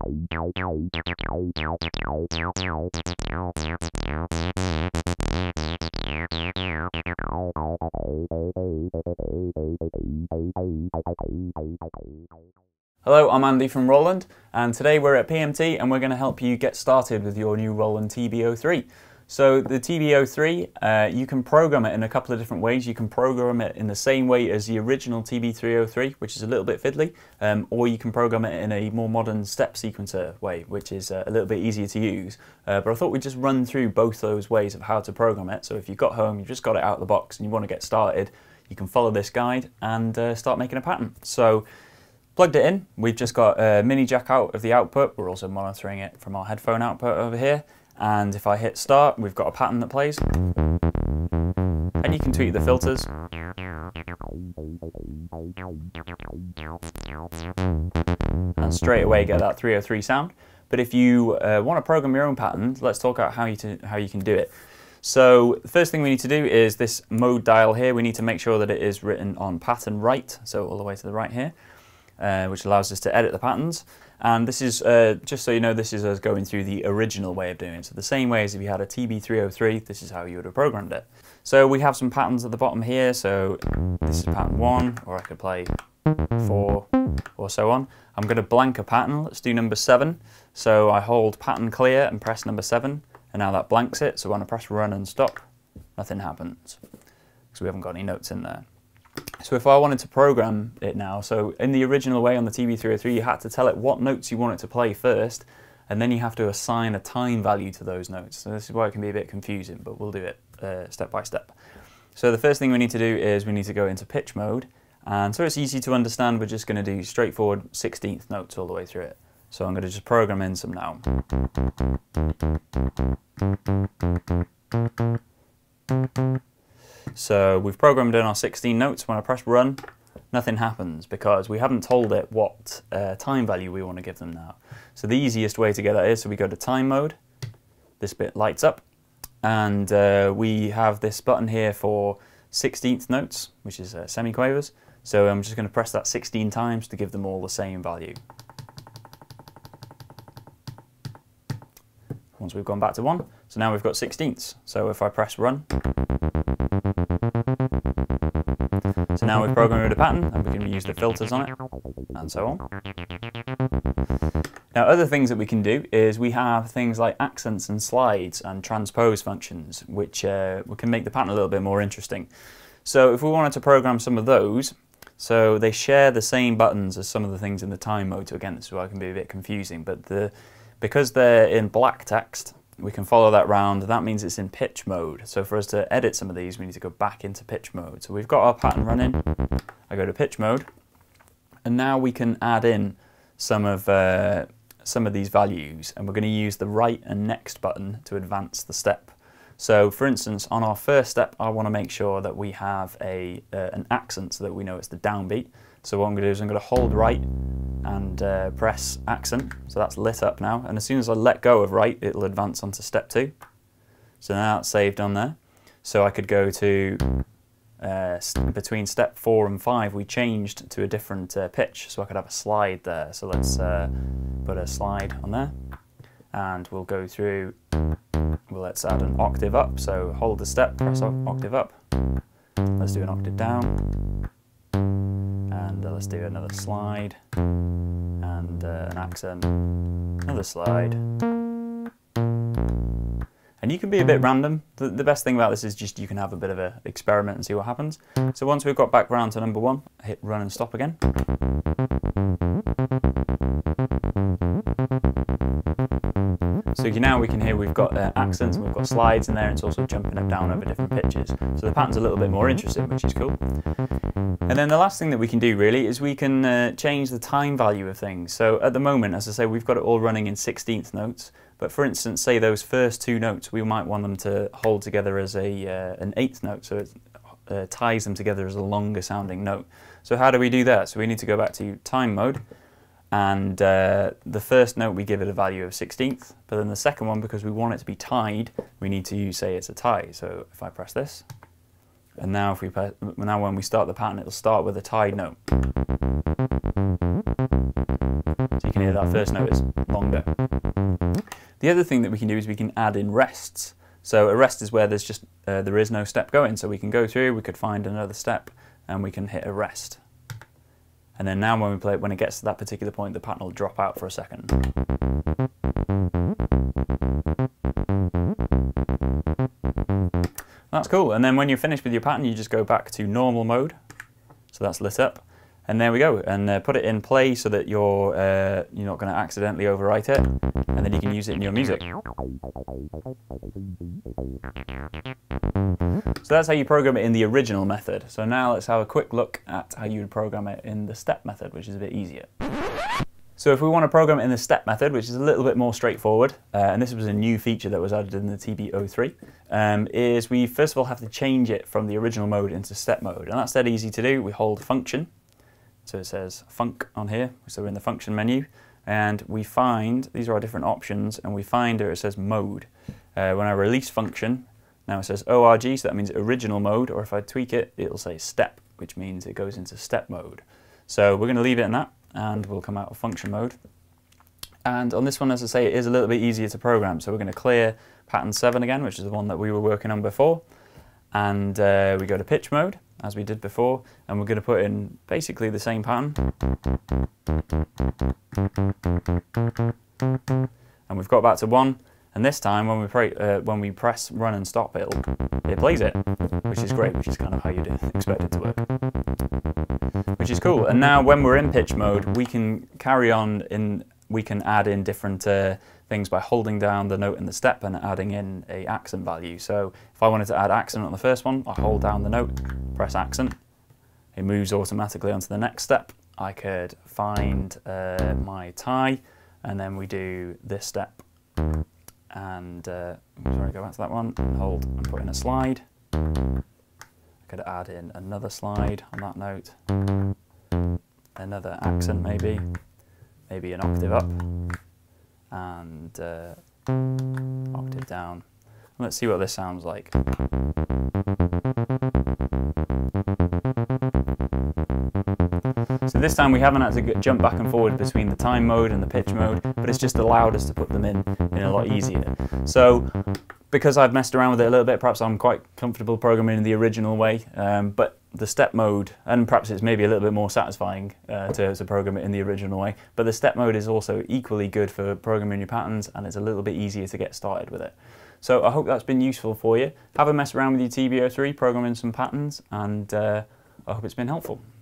Hello, I'm Andy from Roland, and today we're at PMT and we're going to help you get started with your new Roland TB-03. So the TB-03, you can program it in a couple of different ways. You can program it in the same way as the original TB-303, which is a little bit fiddly, or you can program it in a more modern step sequencer way, which is a little bit easier to use. But I thought we'd just run through both those ways of how to program it. So if you've got home, you've just got it out of the box and you want to get started, you can follow this guide and start making a pattern. So plugged it in, we've just got a mini jack out of the output. We're also monitoring it from our headphone output over here. And if I hit start, we've got a pattern that plays. And you can tweak the filters. And straight away get that 303 sound. But if you want to program your own pattern, let's talk about how you can do it. So the first thing we need to do is this mode dial here. We need to make sure that it is written on pattern right, so all the way to the right here. Which allows us to edit the patterns. And this is, just so you know, this is us going through the original way of doing it. So the same way as if you had a TB-303, this is how you would have programmed it. So we have some patterns at the bottom here. So this is pattern 1, or I could play 4, or so on. I'm going to blank a pattern. Let's do number 7. So I hold pattern clear and press number 7, and now that blanks it. So when I press run and stop, nothing happens, because we haven't got any notes in there. So if I wanted to program it now, so in the original way on the TB-303, you had to tell it what notes you want it to play first, and then you have to assign a time value to those notes. So this is why it can be a bit confusing, but we'll do it step by step. So the first thing we need to do is we need to go into pitch mode, and so it's easy to understand, we're just going to do straightforward 16th notes all the way through it. So I'm going to just program in some now. So we've programmed in our 16 notes. When I press run, nothing happens because we haven't told it what time value we want to give them now. So the easiest way to get that is, so we go to time mode, this bit lights up, and we have this button here for 16th notes, which is semiquavers. So I'm just going to press that 16 times to give them all the same value. Once we've gone back to 1, so now we've got 16ths. So if I press run, so now we've programmed a pattern, and we can use the filters on it, and so on. Now other things that we can do is we have things like accents and slides and transpose functions, which we can make the pattern a little bit more interesting. So if we wanted to program some of those, so they share the same buttons as some of the things in the time mode. So again, this is why it can be a bit confusing, but because they're in black text, we can follow that round. That means it's in pitch mode. So for us to edit some of these, we need to go back into pitch mode. So we've got our pattern running. I go to pitch mode, and now we can add in some of these values, and we're going to use the right and next button to advance the step. So for instance, on our first step, I want to make sure that we have an accent so that we know it's the downbeat. So what I'm going to do is I'm going to hold right and press accent, so that's lit up now, and as soon as I let go of right, it'll advance onto step 2. So now it's saved on there. So I could go to between step 4 and 5, we changed to a different pitch, so I could have a slide there. So let's put a slide on there, and we'll go through. Well, let's add an octave up. So hold the step, press octave up. Let's do an octave down. And let's do another slide, and an accent, another slide. And you can be a bit random. The best thing about this is just you can have a bit of an experiment and see what happens. So once we've got back round to number 1, I hit run and stop again. So now we can hear we've got accents and we've got slides in there, and it's also jumping up down over different pitches. So the pattern's a little bit more interesting, which is cool. And then the last thing that we can do really is we can change the time value of things. So at the moment, as I say, we've got it all running in 16th notes. But for instance, say those first 2 notes, we might want them to hold together as an 8th note. So it ties them together as a longer sounding note. So how do we do that? So we need to go back to time mode. And the first note we give it a value of 16th, but then the second one, because we want it to be tied, we need to say it's a tie. So if I press this, and now when we start the pattern, it'll start with a tied note. So you can hear here that first note is longer. The other thing that we can do is we can add in rests. So a rest is where there's just there is no step going, so we can go through, we could find another step, and we can hit a rest. And then now when we play it, when it gets to that particular point, the pattern will drop out for a second. That's cool. And then when you're finished with your pattern, you just go back to normal mode. So that's lit up. And there we go. And put it in play so that you're not going to accidentally overwrite it. And then you can use it in your music. So that's how you program it in the original method. So now let's have a quick look at how you would program it in the step method, which is a bit easier. So if we want to program it in the step method, which is a little bit more straightforward, and this was a new feature that was added in the TB-03, is we first of all have to change it from the original mode into step mode. And that's dead easy to do. We hold function. So it says func on here, so we're in the function menu, and we find, these are our different options, and we find where it says mode. When I release function, now it says ORG, so that means original mode, or if I tweak it, it'll say step, which means it goes into step mode. So we're going to leave it in that, and we'll come out of function mode. And on this one, as I say, it is a little bit easier to program, so we're going to clear pattern 7 again, which is the one that we were working on before, and we go to pitch mode, as we did before, and we're going to put in basically the same pattern. And we've got back to 1, and this time when we press run and stop, it plays it, which is great, which is kind of how you'd expect it to work. Which is cool. And now when we're in pitch mode, we can carry on we can add in different things by holding down the note in the step and adding in a accent value. So if I wanted to add accent on the first one, I hold down the note, press accent, it moves automatically onto the next step. I could find my tie, and then we do this step. And sorry, go back to that one, hold and put in a slide. I could add in another slide on that note, another accent maybe an octave up, and octave down. Let's see what this sounds like. So this time we haven't had to jump back and forward between the time mode and the pitch mode, but it's just allowed us to put them in a lot easier. So because I've messed around with it a little bit, perhaps I'm quite comfortable programming in the original way, but the step mode, and perhaps it's maybe a little bit more satisfying to program it in the original way, but the step mode is also equally good for programming your patterns, and it's a little bit easier to get started with it. So I hope that's been useful for you. Have a mess around with your TB-03, programming some patterns, and I hope it's been helpful.